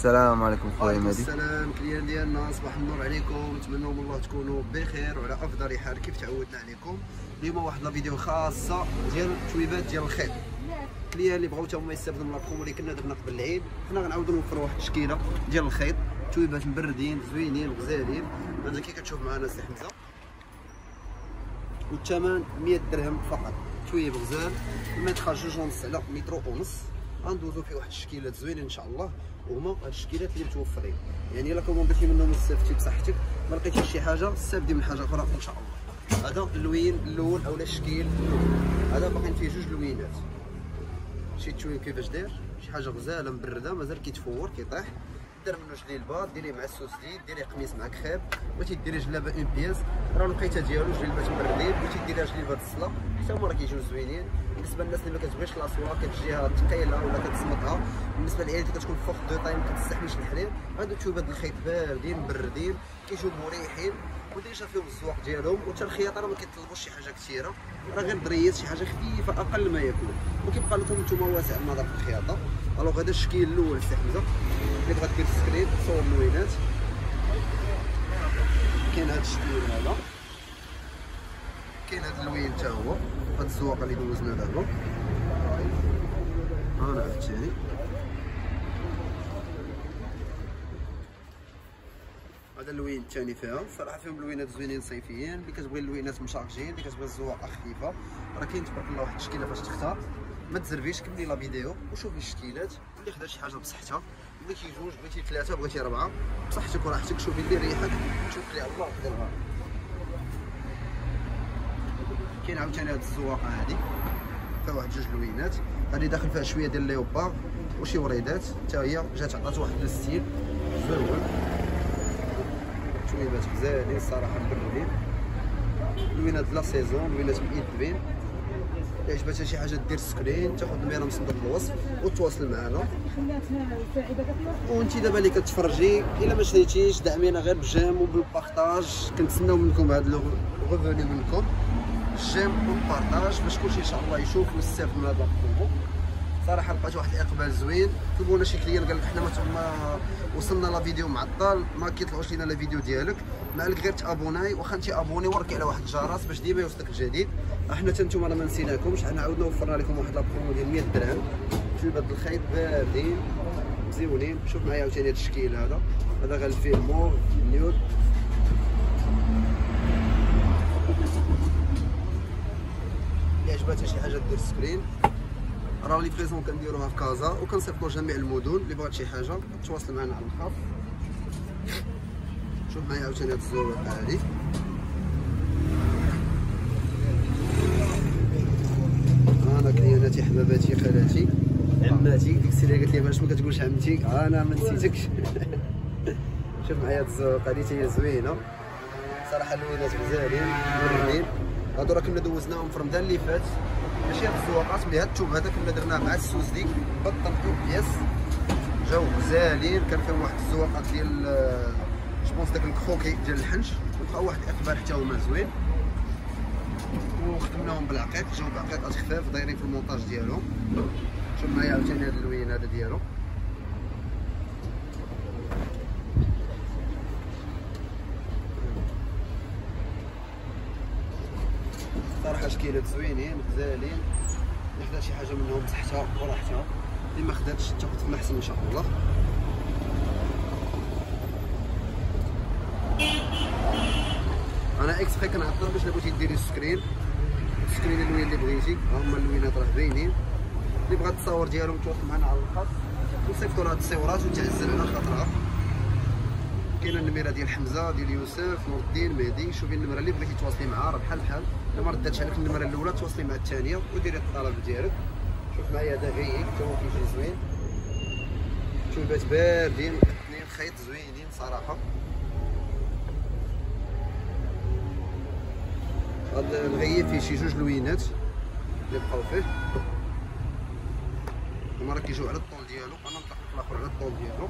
السلام عليكم خويا مهدي. السلام كليان ديالنا، صباح النور عليكم، نتمنوا من الله تكونوا بخير وعلى افضل حال كيف تعودنا عليكم. اليوم واحد لا فيديو خاصه ديال تويبات ديال الخيط. كليان اللي بغاو هما يستافدوا من البرومو اللي كنا درنا قبل العيد، حنا غنعاودوا نوفروا واحد التشكيله ديال الخيط، تويبات مبردين زوينين غزالين. هذا كي كتشوف معنا سي حمزه، والثمن 100 درهم فقط. تويب غزال المتر 2.5 على متر ونص. غندوزو فيه واحد التشكيلات زوينين ان شاء الله، وهما هاد التشكيلات اللي متوفرين. يعني الا كومونديتي منهم استفدتي بصحتك، ما لقيتيش شي حاجه استافدي من حاجه اخرى ان شاء الله. هذا اللوين الاول اولا الشكيل الاول، هذا باقيين فيه جوج لوينات. شي تويب كيفاش داير، شي حاجه غزاله مبرده مازال كيتفور كيطيح. دير منه جليبات، ديريه مع السوس جديد، ديري قميص مع كخيب، بغيتي ديري جلابه اون بياس راه الوقيته ديالو جليبات مبردين، بغيتي ديريها جليبات الصلا حتى هما راه كيجيو زوينين. بالنسبه للناس اللي ما كتبغيش لاصوا كتجيها ثقيله ولا كتصمتها، بالنسبه للعيال اللي كتكون فوق دو طايم ما كتستحملش الحرير، هادو تويبات الخيط باردين مبردين كيجيو مريحين وديجا فيهم الزواق ديالهم. وحتى الخياطه راه ما كيطلبوش شي حاجه كثيره، راه غير دريات شي حاجه خفيفه اقل ما يكون، وكيبقى لكم نتوما واسع النظر في الخياطه. الوغ هذا الشكل الاول سي حمزه اللي بغات دير سكرين تصور اللوينات. كاين هذا الشكل هذا، كاين هذا اللوين حتى هو، هاد الزواقه اللي دوزنا دابا. هنا عاوتاني هذا اللوين الثاني فيها. صراحه فيهم لوينات زوينين صيفيين، اللي كتبغي اللوينات مشارجين، اللي كتبغي الزواقه خفيفه، راه كاين تبارك الله واحد التشكيله فاش تختار. ما تزربيش، كملي لا فيديو وشوفي الشكيلات، اللي خدا شي حاجه بصحتها، بغيتي جوج بغيتي ثلاثه بغيتي ربعه بصحتك وراحتك، شوفي اللي يريحك توكلي على الله وديرها. كاين عاوتاني هاد الزواقه هادي فيها واحد جوج لوينات، هادي داخل فيها شويه ديال ليوبار وشي وريدات، حتى هي جات عطات واحد الستيل زوين. تويبات غزالين الصراحه مبردين، لوينات لا سيزون، لوينات مئذبين. اللي عجبتها شي حاجه دير سكرين تاخذ الميرا من صندوق الوصف وتواصل معنا. وانت دابا اللي كتفرجي الا ما شريتيش دعمينا غير بالجيم وبالبارطاج، كنتسناو منكم هذا الغوفوني منكم الجيم والبارطاج باش كلشي ان شاء الله يشوف ويستافد من هذا البرومو. صراحه لقيت واحد الاقبال زوين. طلبونا شي كليان قال لك حنا ما وصلنا لا فيديو معطل، ما كيطلعوش لينا لا فيديو ديالك، ما عليك غير تابوناي، واخا انت ابوني وركي على واحد الجرس باش ديما يوصلك الجديد. حنا حتى نتوما راه ما نسيناكمش، حنا عاودنا وفرنا لكم واحد لا برومو ديال 100 درهم. تويبات الخيط باردين مزيونين. شوف معايا عاوتاني هذا الشكل هذا، هذا غير فيه موف نيود. اللي عجباتها شي حاجه دير سكرين، راه لي فريزون كنديروها في كازا وكنصيفطوا جميع المدن. اللي بغات شي حاجه تواصل معنا على الخاص. شوف معايا عاوتاني هاد الزواقه هادي، انا كلياناتي حباباتي خالاتي عماتي، ديك السيده اللي قالت لي باش ما كتقولش عمتي، انا ما نسيتكش. شوف معايا هاد الزواقه هادي حتى هي زوينه صراحه، اللوينات غزالين مبردين. هادو راه كنا دوزناهم في رمضان اللي فات، ماشي هاد الزواقات مي هاد الثوب هذا كنا درناه مع السوس ديك بالطنطو بياس، جاو غزالين. كان فيهم واحد الزواقات ديال جوبونس داك الكروكي ديال الحنش، وبقاو واحد الاقبال حتى هما زوين. وخدمناهم بالعقيق، جاو بعقيقات خفاف دايرين في المونتاج ديالهم. شوف معايا عاوتاني هاد اللوين هذا ديالو، صراحه شكيلات زوينين غزالين. اللي خدا شي حاجه منهم بصحتها وراحتها، اللي ما خداتش تاخذ في الاحسن ان شاء الله. انا اكسبري كنعطل باش بغيتي ديري السكرين اللوين اللي بغيتي، ها هما اللوينات راه باينين. اللي بغات التصاور ديالهم تواصل معنا على الخاص ونصيفطوا لها هاد التصاورات وتعزل على خاطرها. كاينه النميره ديال حمزه، ديال يوسف، نور الدين، مهدي. شوفي النمره اللي بغيتي تواصلي معها راه بحال بحال، الا ما رداتش عليك النمره الاولى تواصلي مع الثانيه وديري الطلب ديالك. شوف معايا هذا غيك حتى هو كيجي زوين. تويبات باردين اثنين خيط زوينين صراحه. هذا الغيب فيه شي جوج لوينات اللي بقاو فيه، هما راه كيجيو على الطول ديالو. انا نطلق لك الاخر على الطول ديالو.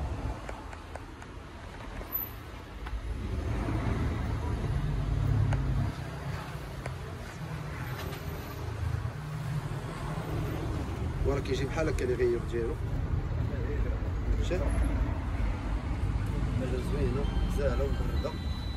وراه كيجي بحال هكا الغيب ديالو. شايف زوينه غزاله ومبرده.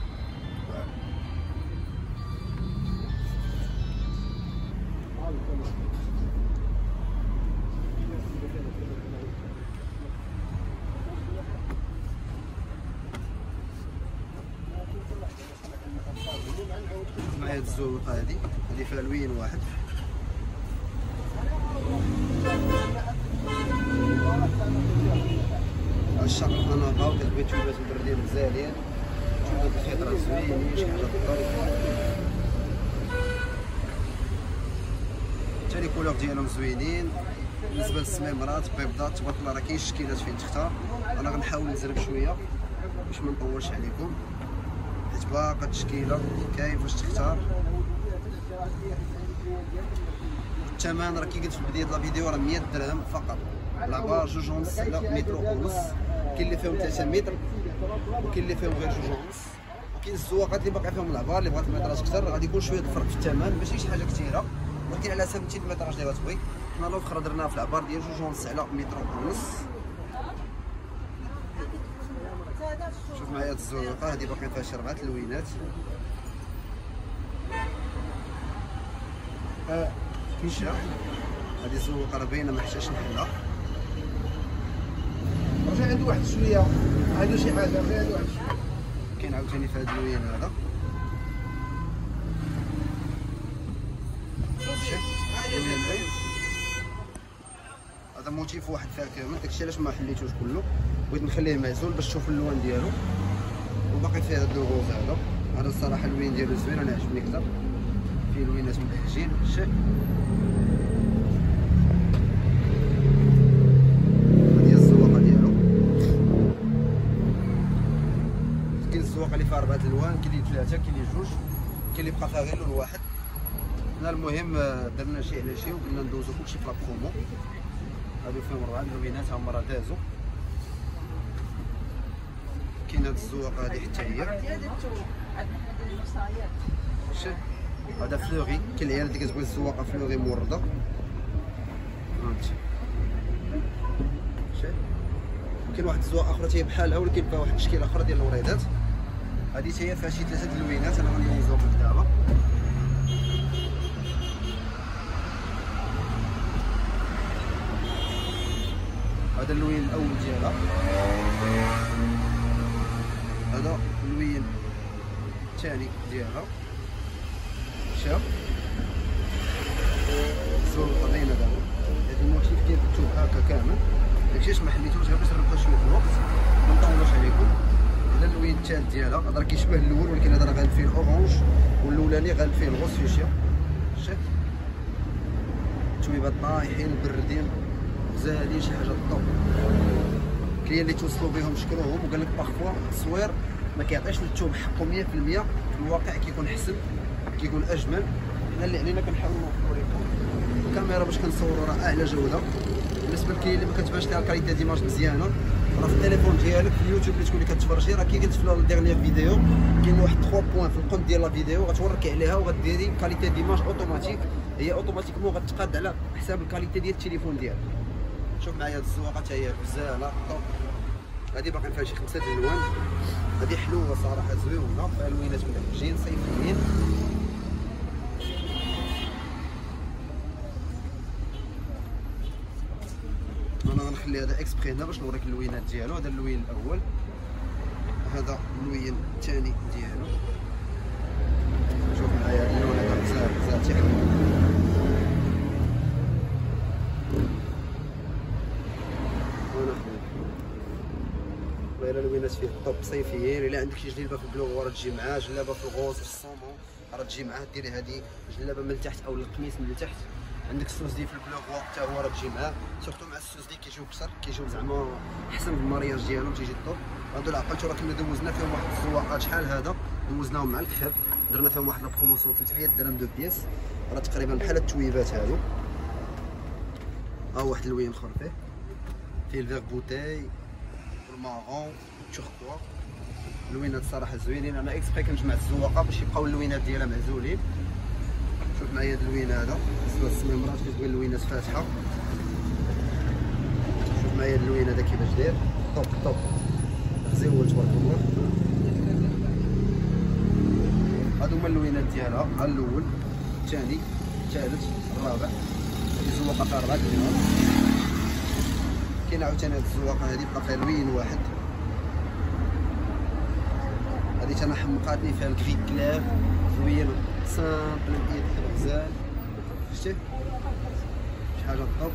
مع هاد الزوقه هادي فيها لوين واحد. الشقق انا باغي كتبغي تشوفات مبردين مزالين، تشوفات الخيط راه زوينين، شي حاجه ظريفه. حتى لي كولور ديالهم زوينين. بالنسبه للسميمرات بيضات تبارك الله راه كاين الشكيلات فين تختار. انا غنحاول نزرب شويه باش ما نطولش عليكم، حيت باقا التشكيله كاين فاش تختار. الثمن راه كي قلت في بدايه الفيديو راه 100 درهم فقط. لابار 2.5 لا متر ونص. كاين اللي فيهم 3 متر وكاين اللي فيهم غير 2.5. وكاين الزواقات اللي باقي فيهم العبار اللي بغات متراج اكثر غادي يكون شويه الفرق في الثمن، ماشي شي حاجه كثيره، ولكن على حسب انت المتراج اللي غتبغي. حنا الاخرى درناها في العبار ديال 2.5 على متر ونص. شوف معايا هاد الزواقه هادي باقيين فيها شي 4 اللوينات. كيشا هادي الزواقه راه باينه ما حتاش نحلها. رجع عنده واحد شويه عنده شي حاجه غير عنده واحد شويه. كاين عاوتاني في هاد اللوين هذا هذا موتيف واحد فيها كامل. داكشي علاش ما حليتوش كله، بغيت نخليه معزول باش تشوفوا اللون ديالو. وباقي فيه هاد اللوغوز هذا الصراحه اللوين ديالو زوين، انا عجبني اكثر. فيه لوينات مبهجين. شتي الزواقه اللي فيها 4 الوان، كاين اللي 3 كاين اللي 2 كاين اللي بقى فيها غير لون واحد. حنا المهم درنا شي على شي وقلنا ندوزو كلشي في لا برومو. هادو فيهم 4 اللوينات هما راه دازو. كاين هاد الزواقه هادي حتى هي شتي هذا فلوغي. كاين العيال اللي كتبغي الزواقه فلوغي مورده هانتي شتي. كاين واحد الزواقه اخرى تاهي بحالها ولكن فيها واحد التشكيله اخرى ديال الوريدات. هادي تاهي فيها شي 3 اللوينات. انا غندوزهم لك دابا. هذا اللوين الاول ديالها، هذا اللوين الثاني ديالها. شاف الزواقه باينه دابا. هاد الموتيف ديال الثوب هكا كامل. داكشي علاش ما حليتوش غير باش نربحو شويه الوقت ما نطولوش عليكم. هذا اللوين الثالث ديالها، هذا راه كيشبه الاول ولكن هذا راه غالب فيه الاورانج والاولاني غالب فيه الغوص فيشيا. شتي التويبات طايحين مبردين غزالين شي حاجه الطوب. كاين اللي توصلوا بهم شكروهم وقال لك باغفوا التصوير ما كيعطيش للثوب حقه 100%. في الواقع كيكون احسن كيكون اجمل. حنا اللي علينا كنحاولوا نوفروا لكم الكاميرا باش كنصوروا راه اعلى جوده. بالنسبه لكاين اللي ما كتبانش لها الكاليتي ديماج مزيانه، راه في التليفون ديالك في اليوتيوب اللي تكوني كتفرجي راه كي قلت في الديرنيير فيديو كاين واحد 3 بوين في القنت ديال لا فيديو غتوريكي عليها وغديري كاليتي ديماج اوتوماتيك. هي اوتوماتيكمون غتقاد على حساب الكاليتي ديال التليفون ديالك. شوف معايا هاد الزواقه حتى هي غزاله طوب. هادي باقي فيها شي 5 الوان. هادي حلوه صراحه زوينه فيها لوينات مبهجين صيفيين. انا غنخلي هذا اكسبري هنا باش نوريك اللوينات ديالو. هذا اللوين الاول، هذا اللوين الثاني ديالو. شوف معايا هاد اللون هذا غزال تيحمل. باينه اللوينات فيه الطوب صيفيين. الا عندك شي جليبه في البلوغ راه تجي معاه، جلابه في الغوص في الصومون راه تجي معاه. ديري هذه جلابه من التحت او القميص من التحت. عندك السوزدي في البلوغ حتى هو راه تجي معاه. سورتو مع السوزدي كيجيو كثر، كيجيو زعما احسن في المارياج ديالهم تيجي الطوب. هادو العقلتو راه كنا دوزنا فيهم واحد الزواقات شحال هذا دوزناهم مع الكحف، درنا فيهم واحد البروموسيون 300 درهم دو بياس. راه تقريبا بحال التويبات هادو. ها واحد اللوين اخر فيه الفيغ بوتاي والمارون والتوركوا. اللوينات الصراحه زوينين. انا اكسبري كنجمع الزواقه باش يبقاو اللوينات ديالها معزولين. شوف معايا هاد اللوين هذا بالنسبه للسميمرات كتبغي اللوينات فاتحه. شوف معايا هاد اللوين هذا كيفاش داير طوب زوين تبارك الله. هادو هما اللوينات ديالها، ها الاول الثاني الثالث الرابع. هادي الزواقه فيها 4 دينار. كاين عاوتاني هاد الزواقه هادي بقى فيها لوين واحد، هادي تانا حمقاتني فيها الكري كلار لوين سامبل بايد غزال. شتي شحال الضب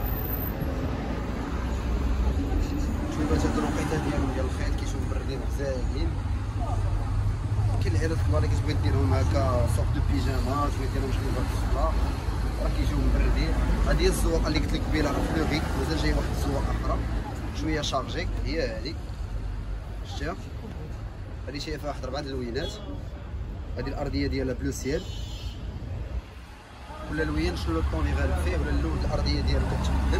شويه هاد الوقيته ديالهم ديال الخيط كيشوف بردين غزالين. كاين العيالات الكبار اللي كتبغي ديرهم هكا سوق دو بيجاما، تبغي ديرهم شويه الصباح راه كيجيو مبردين. هادي هي الزواقه اللي قلت لك قبيله راه فلوغي، مازال جاي واحد الزواقه اخرى شويه شارجي، هي هادي شتيها. هادي شايفه فيها واحد 4 لوينات. هادي الارضيه ديالها بلو سيل، ولا لوين شنو الطون اللي غالب فيه ولا اللون الارضيه ديالها كتبدل.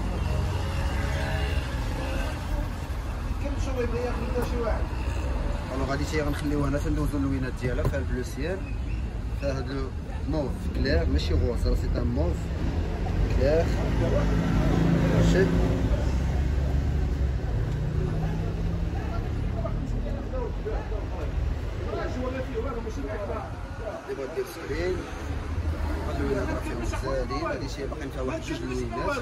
كنمشيو يبغي ياخذ شي واحد. الوغ هادي حتى هي غنخليوها هنا تندوزو اللوينات ديالها. فيها البلو سيل، فيها هاد موف كلير ماشي غوص، راه سي ان موف كلير. شد اللي بغا دير سكرين اللوينات راه فيهم غزالين. هادي شي باقيين فيها واحد 2 لوينات.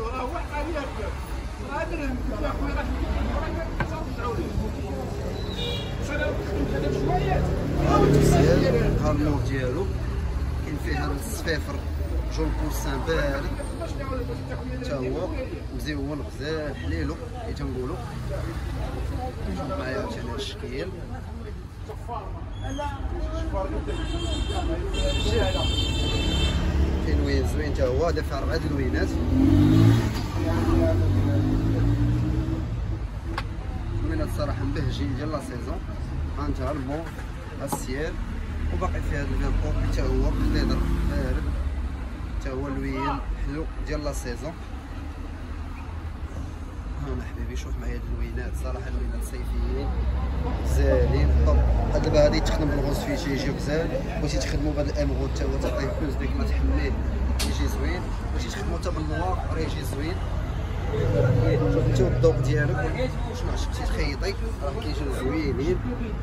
ها الموف ديالو كاين فيه هذا الصفيفر جون بورسان بارد تا هو مزيون غزال حليلو كي تنقولو. شوف معايا عاوتاني هاد الشكل كاين لوين زوين تا هو. هذا فيه 4 لوينات. لوينات صراحه مبهجين ديال لا سيزون. ها انت الموف ها السيال، وباقي فيه هذا الفان بوبي تا هو خضر بارد تا هو لوين حلو ديال لا سيزون. هانا حبيبي شوف معايا هاد اللوينات، صراحه اللوينات صيفيين غزالين. طب دابا هادي تخدم بالغوص فيه يجي غزال، بغيتي تخدمو بهاد الامغود تا هو تعطيه بلوس ديك ما تحميه يجي زوين، بغيتي تخدمو تا بالنوار راه يجي زوين. شوف انت الذوق ديالك شنو عجبتي تخيطي راه كيجيو زوينين.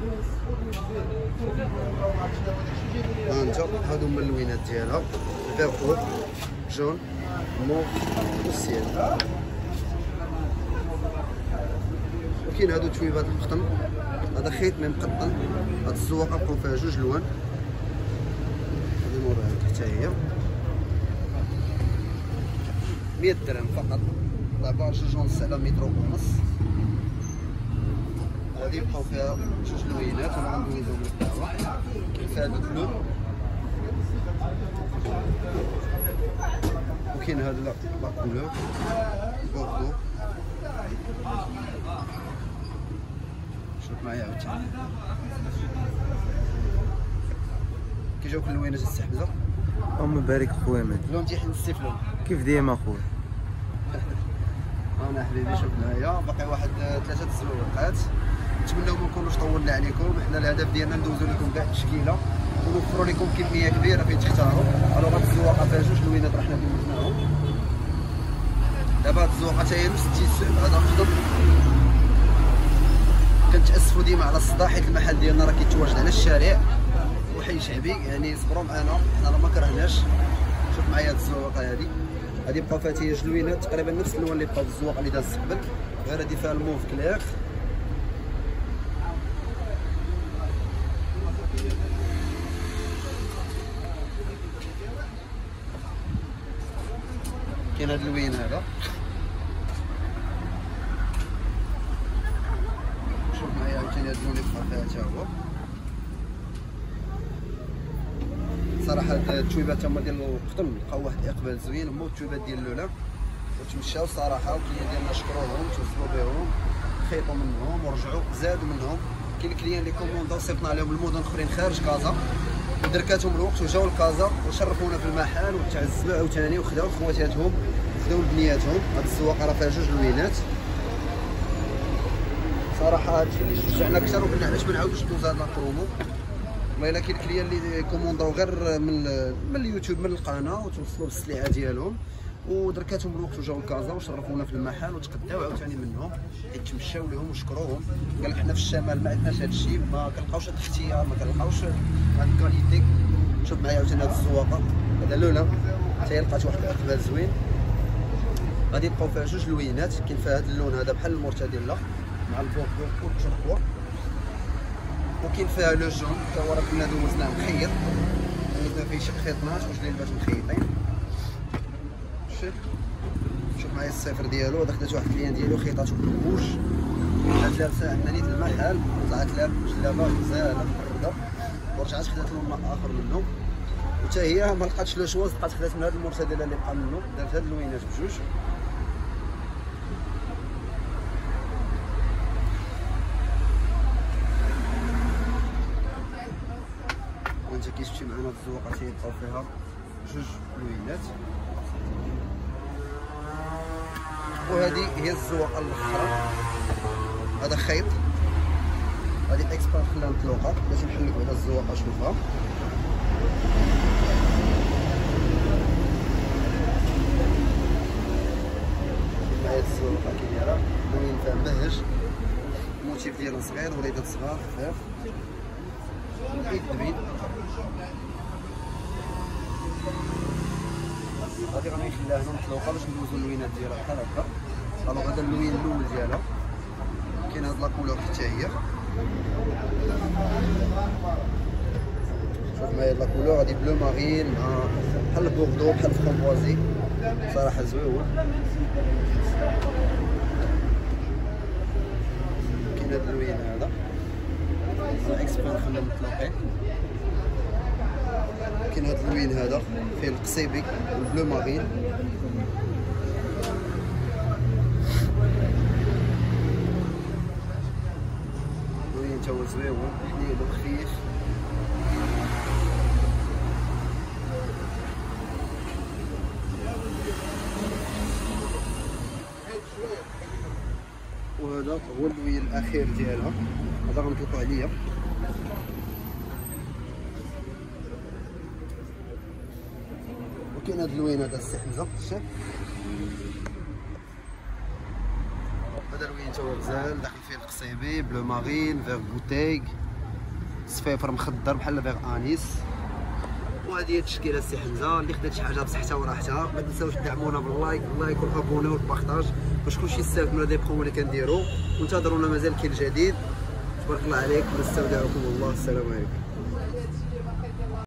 ها انت هادو هما اللوينات ديالها، الفيرو جون موف والسيل. وكاين هادو تويبات القطن، هذا خيط مي مقطن. هاد الزواقه بقاو فيها 2 لوان. هادي موراها حتى هي 100 درهم فقط. لاباج جونس على متر ونص. هادي بقاو فيها 2 لوينات وانا غندوزهم لك دابا. كاين فيها هاد البلو وكاين هاد لا كولور بوردو. شوف معايا عاوتاني كيجاوك اللوينات السي حمزه. اللهم بارك خويا مات. اللون ديال السيفلون كيف ديما خويا. انا حبيبي شوف معايا باقي واحد 3 الزواقات. نتمنوا ما نكونوش طولنا عليكم. حنا الهدف ديالنا ندوزو لكم كاع التشكيله ونوفروا لكم كميه كبيره فين تختاروا. الوغ هاد الزواقه فيها 2 لوينات راه حنا دوزناهم. دابا هاد الزواقه حتى هي نفس التيسير هذا خضر. كنتاسفوا ديما على الصداع حيت المحل ديالنا راه كيتواجد على الشارع وحي شعبي، يعني صبروا معنا حنا راه ما كرهناش. شوف معايا هاد الزواقه هادي بقاو فيها هي 2 لوينات تقريبا نفس اللون اللي بقاو في الزواقه اللي دازت قبل، غير هادي فيها الموف كلير. كاين هاد اللوين هذا شوف معايا عاوتاني هاد اللون اللي بقى فيها حتى هو. صراحه هاد التويبات هما ديال القطن لقاو واحد الاقبال زوين، هما التويبات ديال الاولى وتمشاو صراحه. والكليان ديالنا شكروهم توصلوا بهم خيطوا منهم ورجعوا زادوا منهم. كاين الكليان اللي كومونداو صيفطنا عليهم المدن الاخرين خارج كازا ودركاتهم الوقت وجاو لكازا وشرفونا في المحل وتعزلوا عاوتاني وخداو خواتاتهم خداو بنياتهم. هاد الزواقه راه فيها 2 لوينات. صراحه هادشي اللي شجعنا اكثر وقلنا علاش ما نعاودوش ندوز هاد لا برومو. والله الا كاين الكليان اللي كومونداو غير من اليوتيوب من القناه وتوصلوا بالسلعه ديالهم ودركاتهم بالوقت وجاو لكازا وشرفونا في المحل وتقداو عاوتاني منهم، حيت تمشاو لهم وشكروهم. قال حنا في الشمال ما عندناش هذا الشيء، ما كنلقاوش هذا الاختيار، ما كنلقاوش هذه الكاليتي. شوف معايا عاوتاني هاد الزواقه، هذا لولا حتى هي لقات واحد الاقبال زوين. غادي يبقاو فيها جوج لوينات، كاين فيها هذا اللون هذا بحال المورتاديلا مع البوردو والتركوا، وكاين فيها لو جون حتى هو راه كنا دوزناه مخيط، يعني فيه شي خيطنات وجوج ليلبات مخيطين. شوف معايا الصفر ديالو، هذا خدات واحد الكليان ديالو خيطاتو بوش، هاد لابسه عندنا نيت المحل، طلعت لها جلابه غزاله مفرده ورجعت خدات لون اخر منه، وحتى هي ما لقاتش لو شواز، بقات خدات من هاد المرتدله اللي بقى منه، دارت هاد اللوينات بجوج. وانت كي شفتي معنا الزواقه تيبقاو فيها جوج لوينات. وهذه هي الزواقه الاخرى، هذا خيط، هذه اكسبير خلاها مطلوقه باش نحلوا على الزواقه. شوفها معايا الزواقه كي دايره، لوين فيها مبهج، الموتيف ديالها صغير، وليدات صغار خفاف، اليد دبيل. غادي غنخليها هنا مطلوقه باش ندوزو اللوينات ديالها بحال هكا. الوغ هذا اللوين الاول ديالها، كاين هاد لاكولور حتى هي، شوف معايا لاكولور هادي بلو مارين مع بحال البوردو بحال الفرامبوازي، صراحه زويون. كاين هاد اللوين هذا اكسبير خلينا مطلوقين. كاين هاد اللوين هذا فيه القصيبي والبلو مارين، لوين تا هو زويون حليل وخفيف. وهذا هو اللوين الاخير ديالها، هذا غنطلقو عليا. وكاين هاد اللوين هذا السي حمزه، شاف هذا اللوين تا هو غزال، داخل فيه القصيبي بلو مارين فيغ بوتيغ، صفيفر مخضر بحال فيغ انيس. وهذه هي التشكيله السي حمزه. اللي خدات شي حاجه بصحتها وراحتها، ما تنساوش تدعمونا باللايك والابوني والبارطاج باش كلشي يستافد من هاد لي برومو اللي كنديرو، وانتظرونا مازال كاين جديد. تبارك الله عليكم، نستودعكم الله، السلام عليكم.